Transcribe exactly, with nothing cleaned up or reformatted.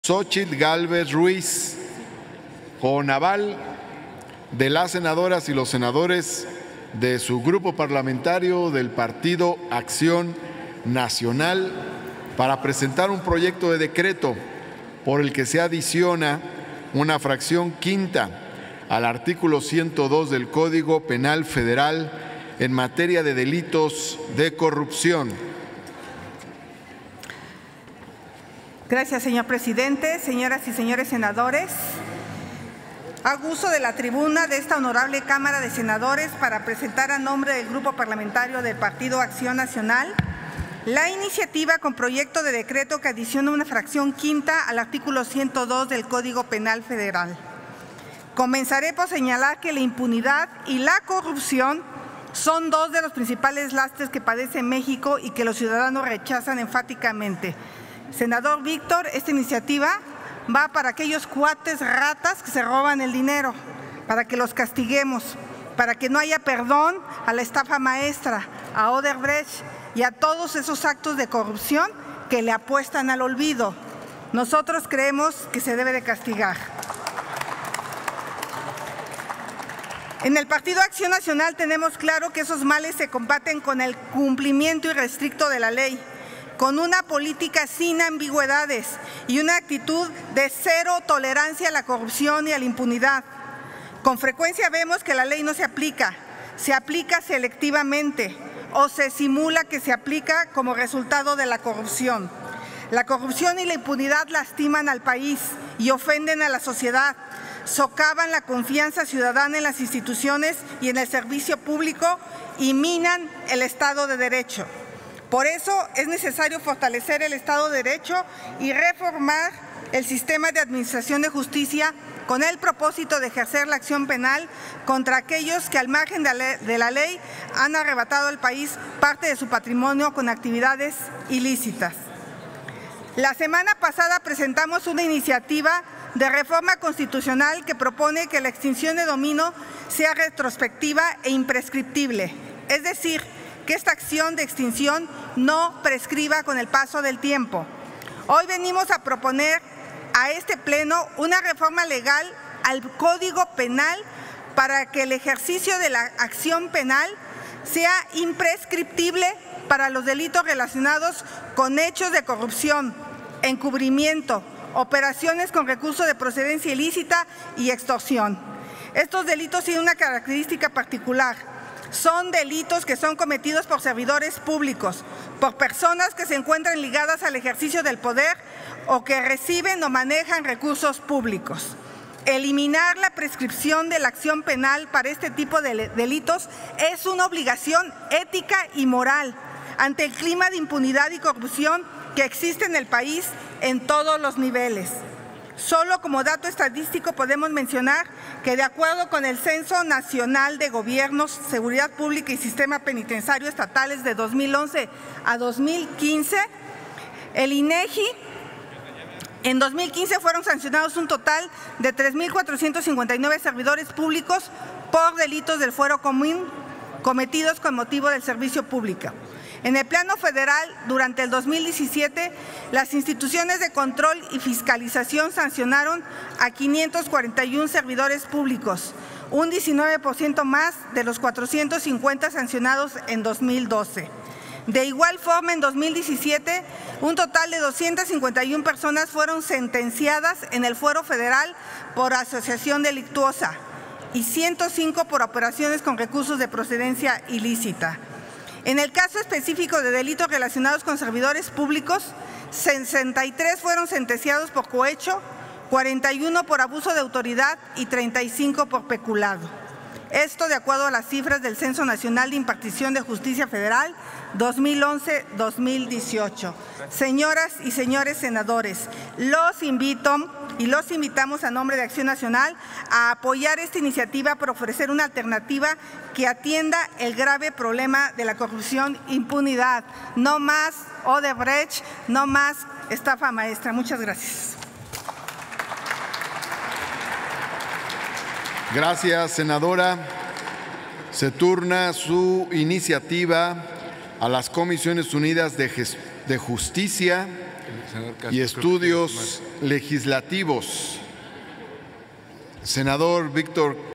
Xóchitl Gálvez Ruiz, con aval de las senadoras y los senadores de su grupo parlamentario del Partido Acción Nacional, para presentar un proyecto de decreto por el que se adiciona una fracción quinta al artículo ciento dos del Código Penal Federal en materia de delitos de corrupción. Gracias, señor presidente. Señoras y señores senadores, hago uso de la tribuna de esta honorable Cámara de Senadores para presentar a nombre del Grupo Parlamentario del Partido Acción Nacional la iniciativa con proyecto de decreto que adiciona una fracción quinta al artículo ciento dos del Código Penal Federal. Comenzaré por señalar que la impunidad y la corrupción son dos de los principales lastres que padece México y que los ciudadanos rechazan enfáticamente. Senador Víctor, esta iniciativa va para aquellos cuates ratas que se roban el dinero, para que los castiguemos, para que no haya perdón a la estafa maestra, a Odebrecht y a todos esos actos de corrupción que le apuestan al olvido. Nosotros creemos que se debe de castigar. En el Partido Acción Nacional tenemos claro que esos males se combaten con el cumplimiento irrestricto de la ley, con una política sin ambigüedades y una actitud de cero tolerancia a la corrupción y a la impunidad. Con frecuencia vemos que la ley no se aplica, se aplica selectivamente o se simula que se aplica como resultado de la corrupción. La corrupción y la impunidad lastiman al país y ofenden a la sociedad, socavan la confianza ciudadana en las instituciones y en el servicio público y minan el Estado de Derecho. Por eso es necesario fortalecer el Estado de Derecho y reformar el sistema de administración de justicia con el propósito de ejercer la acción penal contra aquellos que al margen de la ley han arrebatado al país parte de su patrimonio con actividades ilícitas. La semana pasada presentamos una iniciativa de reforma constitucional que propone que la extinción de dominio sea retrospectiva e imprescriptible, es decir, que esta acción de extinción no prescriba con el paso del tiempo. Hoy venimos a proponer a este Pleno una reforma legal al Código Penal para que el ejercicio de la acción penal sea imprescriptible para los delitos relacionados con hechos de corrupción, encubrimiento, operaciones con recursos de procedencia ilícita y extorsión. Estos delitos tienen una característica particular. Son delitos que son cometidos por servidores públicos, por personas que se encuentran ligadas al ejercicio del poder o que reciben o manejan recursos públicos. Eliminar la prescripción de la acción penal para este tipo de delitos es una obligación ética y moral ante el clima de impunidad y corrupción que existe en el país en todos los niveles. Solo como dato estadístico podemos mencionar que de acuerdo con el Censo Nacional de Gobiernos, Seguridad Pública y Sistema Penitenciario Estatales de dos mil once a dos mil quince, el INEGI en dos mil quince fueron sancionados un total de tres mil cuatrocientos cincuenta y nueve servidores públicos por delitos del fuero común cometidos con motivo del servicio público. En el plano federal, durante el dos mil diecisiete, las instituciones de control y fiscalización sancionaron a quinientos cuarenta y uno servidores públicos, un diecinueve por ciento más de los cuatrocientos cincuenta sancionados en dos mil doce. De igual forma, en dos mil diecisiete, un total de doscientas cincuenta y una personas fueron sentenciadas en el fuero federal por asociación delictuosa y ciento cinco por operaciones con recursos de procedencia ilícita. En el caso específico de delitos relacionados con servidores públicos, sesenta y tres fueron sentenciados por cohecho, cuarenta y uno por abuso de autoridad y treinta y cinco por peculado. Esto de acuerdo a las cifras del Censo Nacional de Impartición de Justicia Federal dos mil once a dos mil dieciocho. Señoras y señores senadores, los invito y los invitamos a nombre de Acción Nacional a apoyar esta iniciativa para ofrecer una alternativa que atienda el grave problema de la corrupción e impunidad. No más Odebrecht, no más estafa maestra. Muchas gracias. Gracias, senadora. Se turna su iniciativa a las Comisiones Unidas de, de Justicia, y Estudios Legislativos. Senador Víctor